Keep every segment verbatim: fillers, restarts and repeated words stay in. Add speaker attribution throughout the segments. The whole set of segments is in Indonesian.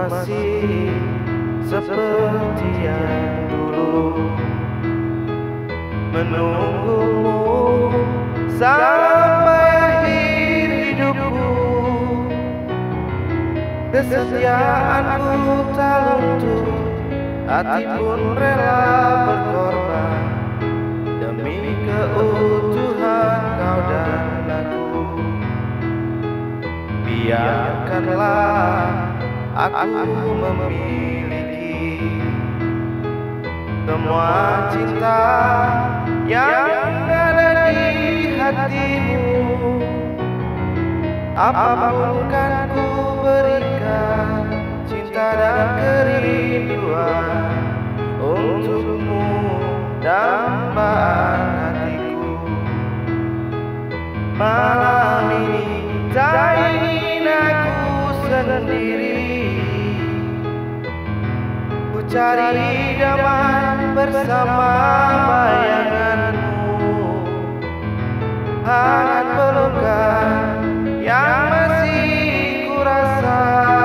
Speaker 1: masih seperti yang dulu, menunggumu sampai akhir hidupku. Kesetiaanku tak luntur, hati pun rela berkorban demi keutuhan kau dan aku. Biarkanlah aku memiliki semua cinta yang ada di hatimu. Apapun kan ku berikan, cinta dan kerinduan untukmu, dambaan hatiku. Malam ini tak ingin aku sendiri, ku cari damai bersama bayanganmu. Hangat pelukan yang masih ku rasa,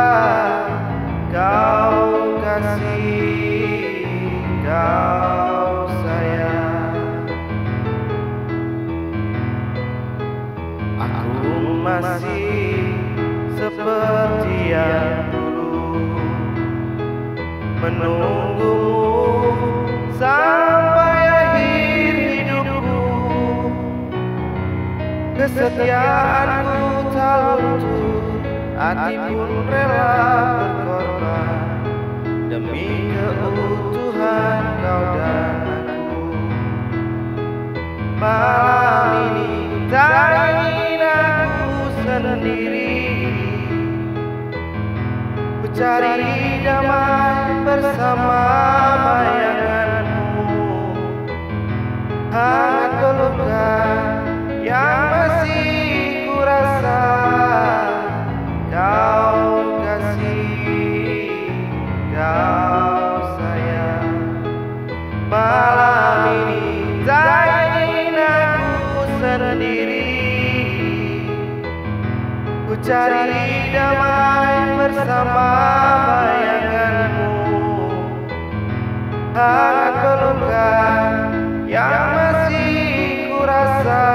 Speaker 1: kau kasih, kau sayang. Aku masih seperti yang dulu, menunggumu sampai akhir hidupku. Kesetiaanku tak luntur, hati pun rela berkorban demi keutuhan kau dan aku. Malam ini tak ingin aku sendiri, ku cari damai bersama bayanganmu. Hangat pelukan yang masih ku rasa, kau kasih, kau sayang. Malam ini tak ingin aku sendiri, ku cari damai bersama bayanganmu. Hangat pelukan yang masih ku rasa,